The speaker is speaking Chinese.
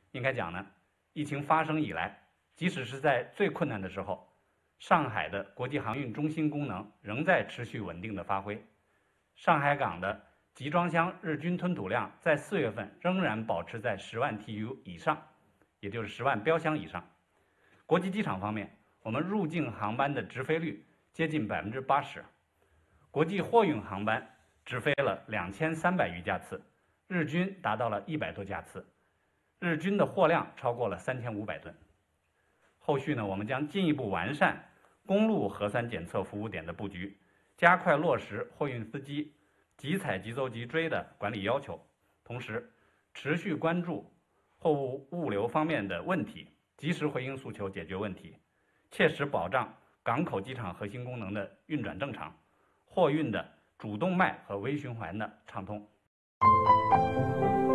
应该讲呢，疫情发生以来，即使是在最困难的时候，上海的国际航运中心功能仍在持续稳定的发挥。上海港的集装箱日均吞吐量在4月份仍然保持在10万 TEU 以上，也就是10万标箱以上。国际机场方面，我们入境航班的直飞率接近80%，国际货运航班直飞了2300余架次，日均达到了100多架次，日均的货量超过了3500吨。后续呢，我们将进一步完善公路核酸检测服务点的布局，加快落实货运司机即采即走即追的管理要求，同时持续关注货物物流方面的问题，及时回应诉求，解决问题，切实保障港口机场核心功能的运转正常，货运的主动脉和微循环的畅通。